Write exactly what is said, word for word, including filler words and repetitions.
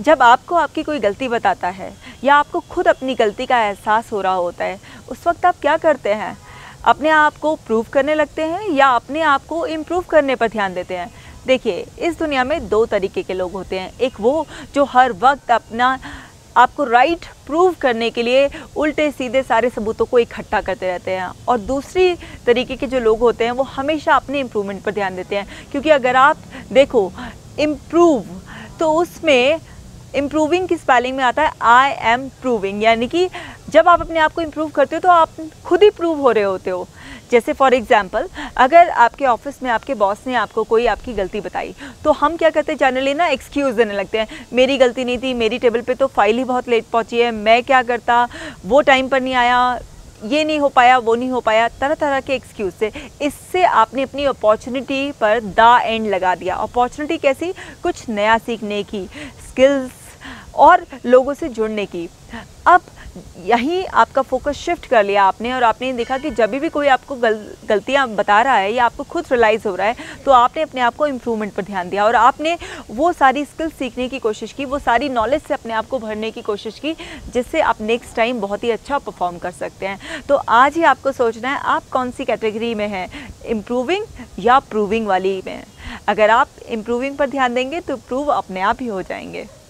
जब आपको आपकी कोई गलती बताता है या आपको खुद अपनी गलती का एहसास हो रहा होता है, उस वक्त आप क्या करते हैं? अपने आप को प्रूव करने लगते हैं या अपने आप को इम्प्रूव करने पर ध्यान देते हैं? देखिए, इस दुनिया में दो तरीके के लोग होते हैं। एक वो जो हर वक्त अपना आपको राइट प्रूव करने के लिए उल्टे सीधे सारे सबूतों को इकट्ठा करते रहते हैं, और दूसरी तरीके के जो लोग होते हैं वो हमेशा अपने इम्प्रूवमेंट पर ध्यान देते हैं। क्योंकि अगर आप देखो इम्प्रूव, तो उसमें इम्प्रूविंग की स्पेलिंग में आता है आई एम प्रूविंग, यानी कि जब आप अपने आप को इम्प्रूव करते हो तो आप खुद ही प्रूव हो रहे होते हो। जैसे फॉर एग्जांपल, अगर आपके ऑफिस में आपके बॉस ने आपको कोई आपकी गलती बताई, तो हम क्या करते हैं, जनरली ना एक्सक्यूज़ देने लगते हैं। मेरी गलती नहीं थी, मेरी टेबल पे तो फाइल ही बहुत लेट पहुंची है, मैं क्या करता, वो टाइम पर नहीं आया, ये नहीं हो पाया, वो नहीं हो पाया, तरह तरह के एक्सक्यूज़ से। इससे आपने अपनी अपॉर्चुनिटी पर द एंड लगा दिया। अपॉर्चुनिटी कैसी? कुछ नया सीखने की, स्किल्स और लोगों से जुड़ने की। अब यहीं आपका फोकस शिफ्ट कर लिया आपने, और आपने देखा कि जब भी कोई आपको गल, गलतियां बता रहा है या आपको खुद रियलाइज़ हो रहा है, तो आपने अपने आप को इम्प्रूवमेंट पर ध्यान दिया और आपने वो सारी स्किल्स सीखने की कोशिश की, वो सारी नॉलेज से अपने आप को भरने की कोशिश की, जिससे आप नेक्स्ट टाइम बहुत ही अच्छा परफॉर्म कर सकते हैं। तो आज ही आपको सोचना है आप कौन सी कैटेगरी में हैं, इम्प्रूविंग या प्रूविंग वाली में। अगर आप इम्प्रूविंग पर ध्यान देंगे तो प्रूव अपने आप ही हो जाएंगे।